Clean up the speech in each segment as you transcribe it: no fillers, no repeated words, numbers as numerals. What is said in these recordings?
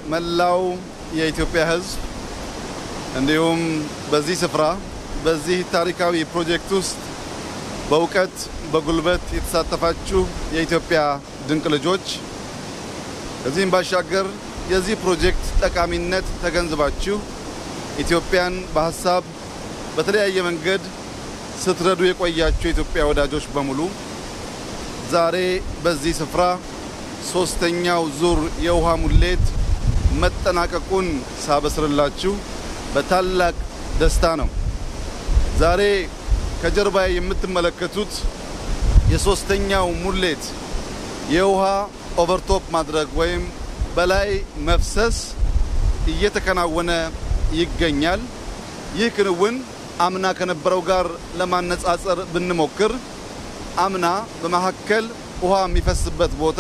መላው የኢትዮጵያ ሕዝብ እንዲሁም በዚህ ስፍራ በዚህ ታሪካዊ ፕሮጀክት ውስጥ በእውቀት በጉልበት የተሳተፋችሁ የኢትዮጵያ ድንቅ ልጆች ከዚህም ባሻገር የዚህ ፕሮጀክት ጠቃሚነት ተገንዝባችሁ ኢትዮጵያን በሐሳብ በተለያየ መንገድ ስትረዱ የቆያችሁ የኢትዮጵያ ወዳጆች በሙሉ ዛሬ በዚህ ስፍራ ሶስተኛው ዙር የውሃ ሙሌት መጠናቀቁን ሳበስርላችሁ በታላቅ ደስታ ነው። ዛሬ ከጀርባዬ የምትመለከቱት የሶስተኛው ሙሌት የውሃ ኦቨርቶፕ ማድረግ ወይም በላይ መፍሰስ እየተከናወነ ይገኛል። ይህ ክንውን አምና ከነበረው ጋር ለማነጻጸር ብንሞክር አምና በመሐከል ውሃ የሚፈስበት ቦታ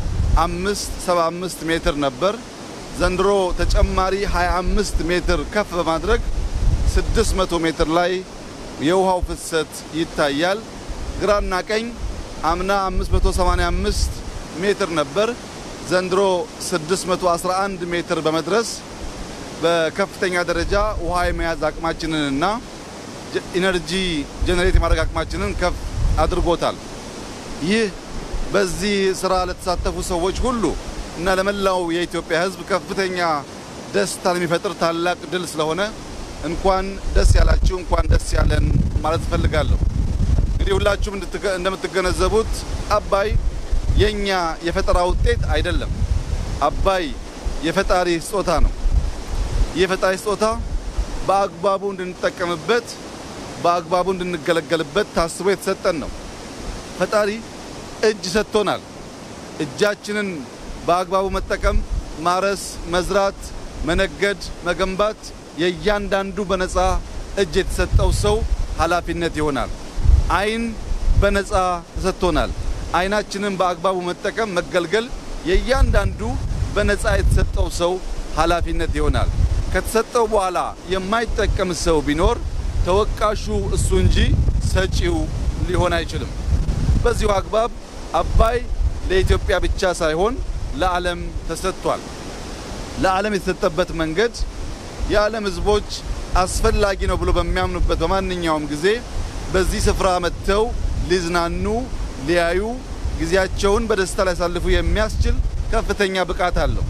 575 ሜትር ነበር። ዘንድሮ ተጨማሪ 25 ሜትር ከፍ በማድረግ 600 ሜትር ላይ የውሃው ፍሰት ይታያል። ግራና ቀኝ አምና 585 ሜትር ነበር። ዘንድሮ 611 ሜትር በመድረስ በከፍተኛ ደረጃ ውሃ የመያዝ አቅማችንንና ኢነርጂ ጀነሬት የማድረግ አቅማችንን ከፍ አድርጎታል። ይህ በዚህ ስራ ለተሳተፉ ሰዎች ሁሉ እና ለመላው የኢትዮጵያ ሕዝብ ከፍተኛ ደስታን የሚፈጥር ታላቅ ድል ስለሆነ እንኳን ደስ ያላችሁ እንኳን ደስ ያለን ማለት ፈልጋለሁ። እንግዲህ ሁላችሁም እንደምትገነዘቡት አባይ የኛ የፈጠራ ውጤት አይደለም። አባይ የፈጣሪ ስጦታ ነው። ይህ የፈጣሪ ስጦታ በአግባቡ እንድንጠቀምበት በአግባቡ እንድንገለገልበት ታስቦ የተሰጠን ነው። ፈጣሪ እጅ ሰጥቶናል። እጃችንን በአግባቡ መጠቀም፣ ማረስ፣ መዝራት፣ መነገድ፣ መገንባት የእያንዳንዱ በነፃ እጅ የተሰጠው ሰው ኃላፊነት ይሆናል። አይን በነፃ ተሰጥቶናል። አይናችንን በአግባቡ መጠቀም መገልገል የእያንዳንዱ በነፃ የተሰጠው ሰው ኃላፊነት ይሆናል። ከተሰጠው በኋላ የማይጠቀም ሰው ቢኖር ተወቃሹ እሱ እንጂ ሰጪው ሊሆን አይችልም። በዚሁ አግባብ አባይ ለኢትዮጵያ ብቻ ሳይሆን ለዓለም ተሰጥቷል። ለዓለም የተሰጠበት መንገድ የዓለም ሕዝቦች አስፈላጊ ነው ብሎ በሚያምኑበት በማንኛውም ጊዜ በዚህ ስፍራ መጥተው ሊዝናኑ ሊያዩ ጊዜያቸውን በደስታ ሊያሳልፉ የሚያስችል ከፍተኛ ብቃት አለው።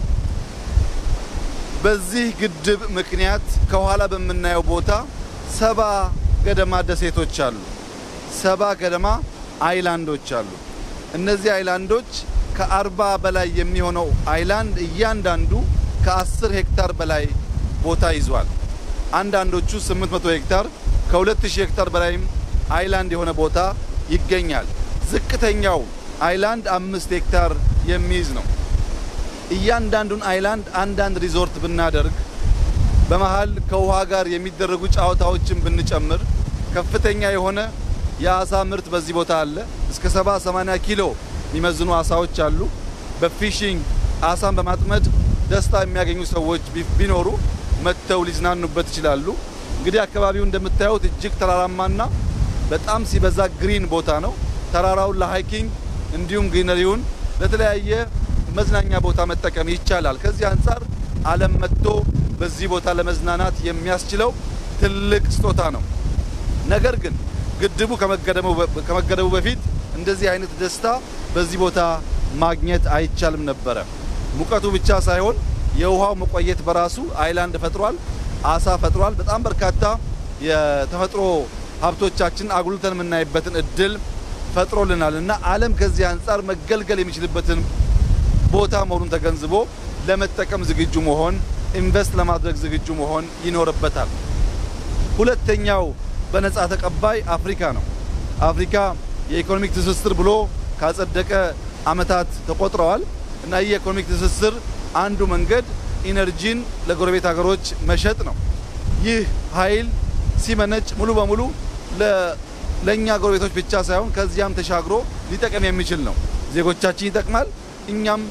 በዚህ ግድብ ምክንያት ከኋላ በምናየው ቦታ 70 ገደማ ደሴቶች አሉ። 70 ገደማ አይላንዶች አሉ። እነዚህ አይላንዶች ከ40 በላይ የሚሆነው አይላንድ እያንዳንዱ ከ10 ሄክታር በላይ ቦታ ይዟል። አንዳንዶቹ 800 ሄክታር ከ2000 ሄክታር በላይም አይላንድ የሆነ ቦታ ይገኛል። ዝቅተኛው አይላንድ 5 ሄክታር የሚይዝ ነው። እያንዳንዱን አይላንድ አንዳንድ ሪዞርት ብናደርግ በመሃል ከውሃ ጋር የሚደረጉ ጫዋታዎችን ብንጨምር ከፍተኛ የሆነ የአሳ ምርት በዚህ ቦታ አለ። እስከ 70-80 ኪሎ የሚመዝኑ አሳዎች አሉ። በፊሺንግ አሳን በማጥመድ ደስታ የሚያገኙ ሰዎች ቢኖሩ መጥተው ሊዝናኑበት ይችላሉ። እንግዲህ አካባቢው እንደምታዩት እጅግ ተራራማና በጣም ሲበዛ ግሪን ቦታ ነው። ተራራውን ለሃይኪንግ እንዲሁም ግሪነሪውን ለተለያየ መዝናኛ ቦታ መጠቀም ይቻላል። ከዚህ አንፃር ዓለም መጥቶ በዚህ ቦታ ለመዝናናት የሚያስችለው ትልቅ ስጦታ ነው። ነገር ግን ግድቡ ከመገደቡ በፊት እንደዚህ አይነት ደስታ በዚህ ቦታ ማግኘት አይቻልም ነበረ። ሙቀቱ ብቻ ሳይሆን የውሃው መቆየት በራሱ አይላንድ ፈጥሯል፣ አሳ ፈጥሯል። በጣም በርካታ የተፈጥሮ ሀብቶቻችን አጉልተን የምናይበትን እድል ፈጥሮልናል እና ዓለም ከዚህ አንፃር መገልገል የሚችልበትን ቦታ መሆኑን ተገንዝቦ ለመጠቀም ዝግጁ መሆን፣ ኢንቨስት ለማድረግ ዝግጁ መሆን ይኖርበታል። ሁለተኛው በነፃ ተቀባይ አፍሪካ ነው። አፍሪካ የኢኮኖሚክ ትስስር ብሎ ካጸደቀ ዓመታት ተቆጥረዋል እና ይህ የኢኮኖሚክ ትስስር አንዱ መንገድ ኢነርጂን ለጎረቤት ሀገሮች መሸጥ ነው። ይህ ኃይል ሲመነጭ ሙሉ በሙሉ ለኛ ጎረቤቶች ብቻ ሳይሆን ከዚያም ተሻግሮ ሊጠቀም የሚችል ነው። ዜጎቻችን ይጠቅማል። እኛም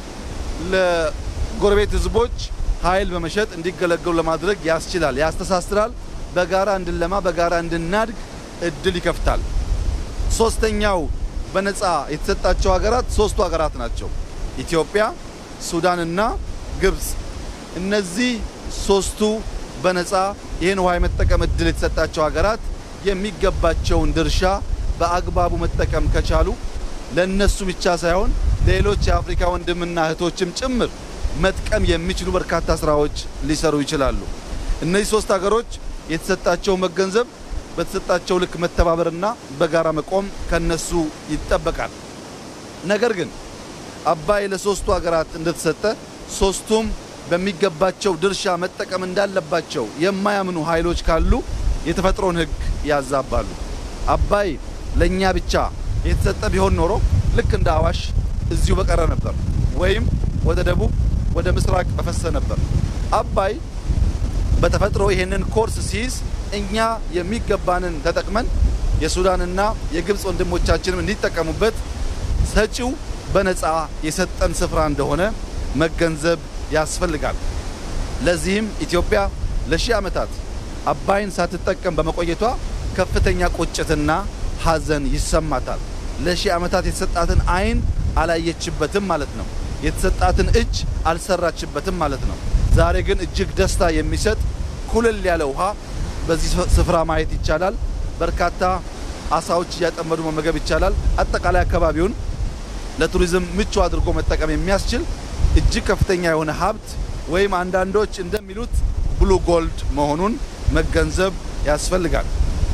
ለጎረቤት ህዝቦች ኃይል በመሸጥ እንዲገለገሉ ለማድረግ ያስችላል፣ ያስተሳስራል። በጋራ እንድንለማ በጋራ እንድናድግ እድል ይከፍታል። ሶስተኛው በነፃ የተሰጣቸው ሀገራት ሶስቱ ሀገራት ናቸው። ኢትዮጵያ፣ ሱዳንና ግብጽ። እነዚህ ሶስቱ በነፃ ይህን ውሃ የመጠቀም እድል የተሰጣቸው ሀገራት የሚገባቸውን ድርሻ በአግባቡ መጠቀም ከቻሉ ለነሱ ብቻ ሳይሆን ሌሎች የአፍሪካ ወንድምና እህቶችም ጭምር መጥቀም የሚችሉ በርካታ ስራዎች ሊሰሩ ይችላሉ። እነዚህ ሶስት ሀገሮች የተሰጣቸው መገንዘብ በተሰጣቸው ልክ መተባበርና በጋራ መቆም ከነሱ ይጠበቃል። ነገር ግን አባይ ለሶስቱ ሀገራት እንደተሰጠ ሶስቱም በሚገባቸው ድርሻ መጠቀም እንዳለባቸው የማያምኑ ኃይሎች ካሉ የተፈጥሮን ሕግ ያዛባሉ። አባይ ለኛ ብቻ የተሰጠ ቢሆን ኖሮ ልክ እንደ አዋሽ እዚሁ በቀረ ነበር፣ ወይም ወደ ደቡብ ወደ ምስራቅ በፈሰ ነበር። አባይ በተፈጥሮ ይሄንን ኮርስ ሲይዝ እኛ የሚገባንን ተጠቅመን የሱዳንና የግብጽ ወንድሞቻችንም እንዲጠቀሙበት ሰጪው በነፃ የሰጠን ስፍራ እንደሆነ መገንዘብ ያስፈልጋል። ለዚህም ኢትዮጵያ ለሺህ ዓመታት አባይን ሳትጠቀም በመቆየቷ ከፍተኛ ቁጭትና ሐዘን ይሰማታል። ለሺህ ዓመታት የተሰጣትን አይን አላየችበትም ማለት ነው። የተሰጣትን እጅ አልሰራችበትም ማለት ነው። ዛሬ ግን እጅግ ደስታ የሚሰጥ ኩልል ያለ ውሃ በዚህ ስፍራ ማየት ይቻላል። በርካታ አሳዎች ያጠመዱ መመገብ ይቻላል። አጠቃላይ አካባቢውን ለቱሪዝም ምቹ አድርጎ መጠቀም የሚያስችል እጅግ ከፍተኛ የሆነ ሀብት ወይም አንዳንዶች እንደሚሉት ብሉ ጎልድ መሆኑን መገንዘብ ያስፈልጋል።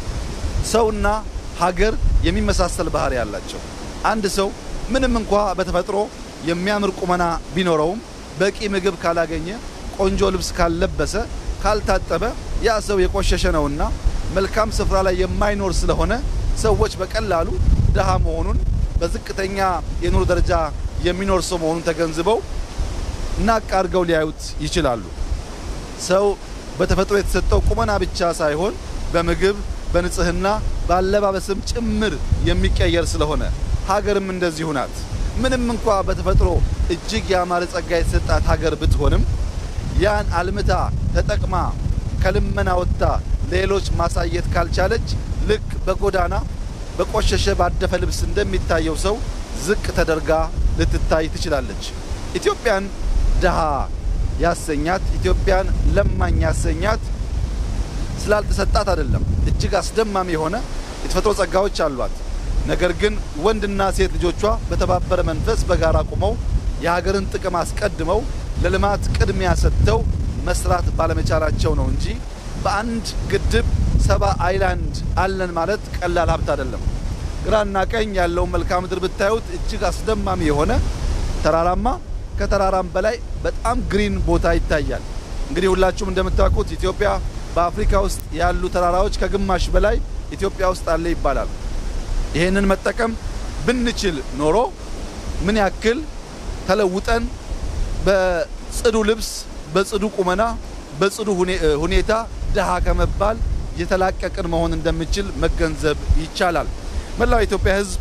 ሰውና ሀገር የሚመሳሰል ባህሪ ያላቸው አንድ ሰው ምንም እንኳን በተፈጥሮ የሚያምር ቁመና ቢኖረውም በቂ ምግብ ካላገኘ ቆንጆ ልብስ ካልለበሰ ካልታጠበ ያ ሰው የቆሸሸ ነውና መልካም ስፍራ ላይ የማይኖር ስለሆነ ሰዎች በቀላሉ ደሃ መሆኑን በዝቅተኛ የኑሮ ደረጃ የሚኖር ሰው መሆኑን ተገንዝበው ናቃርገው ሊያዩት ይችላሉ። ሰው በተፈጥሮ የተሰጠው ቁመና ብቻ ሳይሆን በምግብ በንጽህና ባለባበስም ጭምር የሚቀየር ስለሆነ ሀገርም እንደዚሁ ናት። ምንም እንኳን በተፈጥሮ እጅግ ያማረ ጸጋ የተሰጣት ሀገር ብትሆንም ያን አልምታ ተጠቅማ ከልመና ወጥታ ሌሎች ማሳየት ካልቻለች ልክ በጎዳና በቆሸሸ ባደፈ ልብስ እንደሚታየው ሰው ዝቅ ተደርጋ ልትታይ ትችላለች። ኢትዮጵያን ደሃ ያሰኛት፣ ኢትዮጵያን ለማኝ ያሰኛት ስላልተሰጣት አይደለም። እጅግ አስደማሚ የሆነ የተፈጥሮ ጸጋዎች አሏት። ነገር ግን ወንድና ሴት ልጆቿ በተባበረ መንፈስ በጋራ ቆመው የሀገርን ጥቅም አስቀድመው ለልማት ቅድሚያ ሰጥተው መስራት ባለመቻላቸው ነው እንጂ በአንድ ግድብ 70 አይላንድ አለን ማለት ቀላል ሀብት አይደለም። ግራና ቀኝ ያለው መልክዓ ምድር ብታዩት እጅግ አስደማሚ የሆነ ተራራማ ከተራራም በላይ በጣም ግሪን ቦታ ይታያል። እንግዲህ ሁላችሁም እንደምታውቁት ኢትዮጵያ በአፍሪካ ውስጥ ያሉ ተራራዎች ከግማሽ በላይ ኢትዮጵያ ውስጥ አለ ይባላል። ይሄንን መጠቀም ብንችል ኖሮ ምን ያክል ተለውጠን በጽዱ ልብስ በጽዱ ቁመና በጽዱ ሁኔታ ደሃ ከመባል የተላቀቅን መሆን እንደምችል መገንዘብ ይቻላል። መላው ኢትዮጵያ ሕዝብ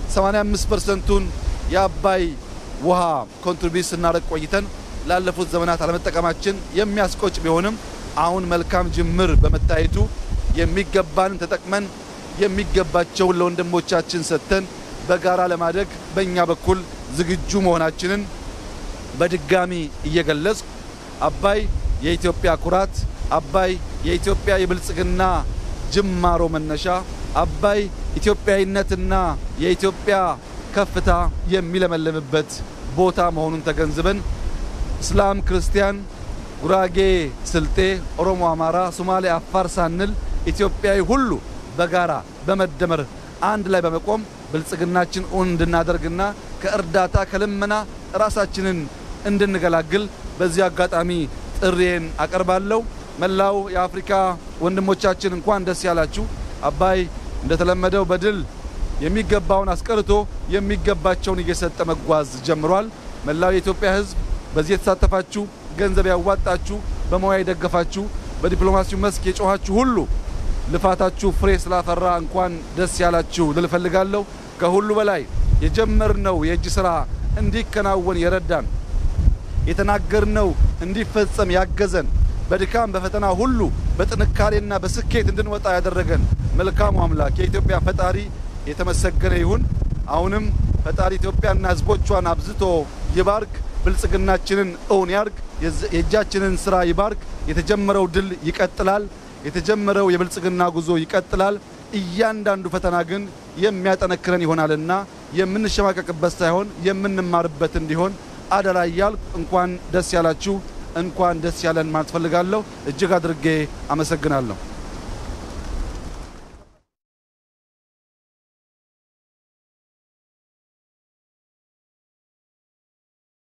85%ን የአባይ ውሃ ኮንትሪቢዩት ስናደርግ ቆይተን ላለፉት ዘመናት አለመጠቀማችን የሚያስቆጭ ቢሆንም አሁን መልካም ጅምር በመታየቱ የሚገባን ተጠቅመን የሚገባቸውን ለወንድሞቻችን ሰጥተን በጋራ ለማደግ በእኛ በኩል ዝግጁ መሆናችንን በድጋሚ እየገለጽኩ አባይ የኢትዮጵያ ኩራት፣ አባይ የኢትዮጵያ የብልጽግና ጅማሮ መነሻ፣ አባይ ኢትዮጵያዊነትና የኢትዮጵያ ከፍታ የሚለመልምበት ቦታ መሆኑን ተገንዝበን እስላም፣ ክርስቲያን፣ ጉራጌ፣ ስልጤ፣ ኦሮሞ፣ አማራ፣ ሶማሌ፣ አፋር ሳንል ኢትዮጵያዊ ሁሉ በጋራ በመደመር አንድ ላይ በመቆም ብልጽግናችን እንድናደርግና ከእርዳታ ከልመና ራሳችንን እንድንገላግል በዚህ አጋጣሚ ጥሪዬን አቀርባለሁ። መላው የአፍሪካ ወንድሞቻችን እንኳን ደስ ያላችሁ። አባይ እንደተለመደው በድል የሚገባውን አስቀርቶ የሚገባቸውን እየሰጠ መጓዝ ጀምሯል። መላው የኢትዮጵያ ሕዝብ በዚህ የተሳተፋችሁ፣ ገንዘብ ያዋጣችሁ፣ በመዋያ የደገፋችሁ፣ በዲፕሎማሲው መስክ የጮኻችሁ ሁሉ ልፋታችሁ ፍሬ ስላፈራ እንኳን ደስ ያላችሁ ልል ፈልጋለሁ። ከሁሉ በላይ የጀመርነው የእጅ ስራ እንዲከናወን የረዳን፣ የተናገርነው እንዲፈጸም ያገዘን፣ በድካም በፈተና ሁሉ በጥንካሬና በስኬት እንድንወጣ ያደረገን መልካሙ አምላክ የኢትዮጵያ ፈጣሪ የተመሰገነ ይሁን። አሁንም ፈጣሪ ኢትዮጵያና ሕዝቦቿን አብዝቶ ይባርክ። ብልጽግናችንን እውን ያርግ። የእጃችንን ስራ ይባርክ። የተጀመረው ድል ይቀጥላል። የተጀመረው የብልጽግና ጉዞ ይቀጥላል። እያንዳንዱ ፈተና ግን የሚያጠነክረን ይሆናልና የምንሸማቀቅበት ሳይሆን የምንማርበት እንዲሆን አደራ እያልኩ እንኳን ደስ ያላችሁ እንኳን ደስ ያለን ማለት ፈልጋለሁ። እጅግ አድርጌ አመሰግናለሁ።